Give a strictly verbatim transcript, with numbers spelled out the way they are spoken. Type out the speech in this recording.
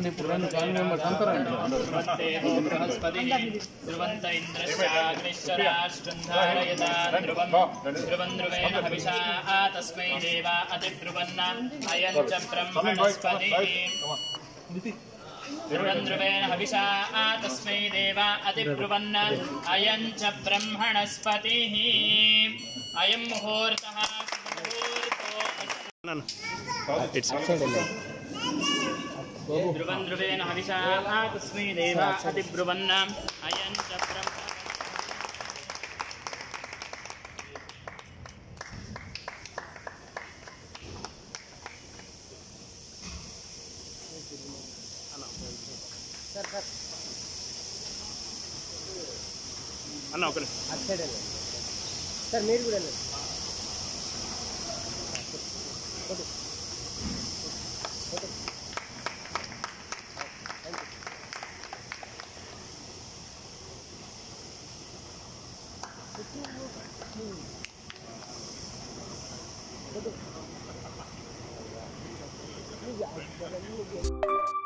రండి ఇప్పుడు రండి ఫ్యామిలీ మెంబర్స్ అంతా రండి బృహస్పతి ధ్రువంత ఇంద్రశ్చాగ్నిశ్చరాష్ట్రంధారయతా ధ్రువం ధ్రువం ధ్రువేణ హవిషా తస్మై దేవా అతిబ్రువన్న అయం చ బ్రహ్మణస్పతి ధ్రువం ధ్రువేణ హవిషా తస్మై దేవా అతిబ్రువన్న అయం చ బ్రహ్మణస్పతి అయం ముహూర్తః ధ్రువం ధ్రువేణ హవిషా తస్మై దేవా అతిబ్రువన్న అయం చ బ్రహ్మ అన్న ఒకరు అటు సైడ్ వెళ్ళండి సార్ మీరు కూడా వెళ్ళండి Thank you.